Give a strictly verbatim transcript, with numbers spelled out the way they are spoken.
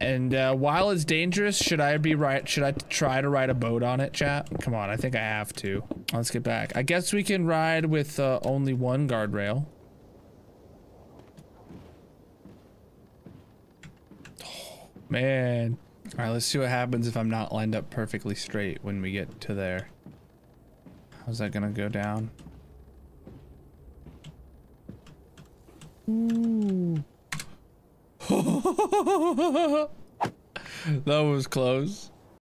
And uh, while it's dangerous, should I be right? Should I try to ride a boat on it, chat? Come on, I think I have to. Let's get back. I guess we can ride with uh, only one guardrail. Oh, man. All right, let's see what happens if I'm not lined up perfectly straight when we get to there. How's that gonna go down? Ooh. That was close.